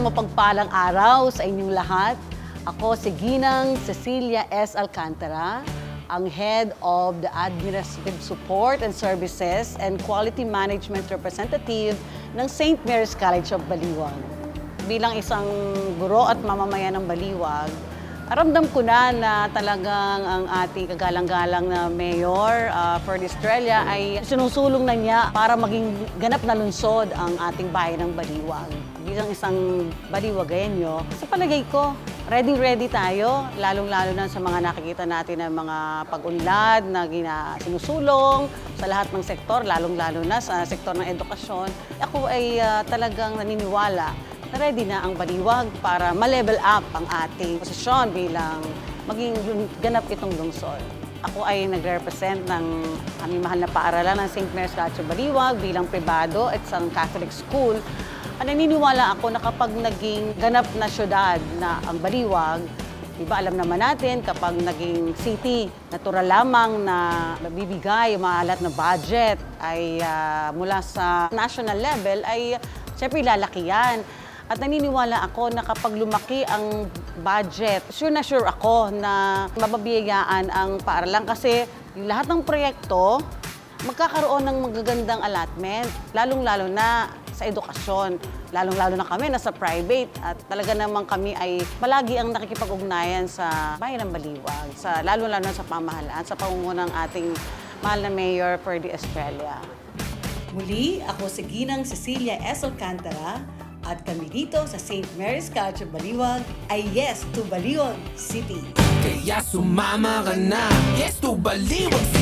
mapagpalang araw sa inyong lahat. Ako si Ginang Cecilia S. Alcantara, ang Head of the Administrative Support and Services and Quality Management Representative ng St. Mary's College of Baliwag. Bilang isang guro at mamamayan ng Baliwag, ramdam ko na talagang ang ating kagalang-galang na mayor for Australia ay sinusulong na niya para maging ganap na lungsod ang ating bayan ng Baliwag. Bilang isang Baliwagayenyo, sa palagay ko, ready tayo, lalong-lalo na sa mga nakikita natin ng mga pag-unlad na sinusulong sa lahat ng sektor, lalong-lalo na sa sektor ng edukasyon. Ako ay talagang naniniwala na ready na ang Baliwag para ma-level up ang ating posisyon bilang maging ganap itong lungsod. Ako ay nagre-represent ng aming mahal na paaralan ng St. Mary's College of Baliwag bilang pribado at isang Catholic school. Naniniwala ako na kapag naging ganap na syudad na ang Baliwag, diba alam naman natin kapag naging city, natural lamang na mabibigay maalat na budget ay mula sa national level ay siyempre lalaki yan. At naniniwala ako na kapag lumaki ang budget, sure na sure ako na mababiyayaan ang paaralan kasi yung lahat ng proyekto magkakaroon ng magagandang allotment, lalong-lalo na sa edukasyon. Lalong-lalo na kami nasa private at talaga naman kami ay palagi ang nakikipag-ugnayan sa bayan ng Baliwag, lalong-lalo na sa pamahalaan, sa pamumuno ng ating mahal na mayor for the Australia. Muli, ako si Ginang Cecilia S. Alcantara at kami dito sa St. Mary's College of Baliwag ay yes to Baliwag City. Kaya sumama ka na, yes to Baliwag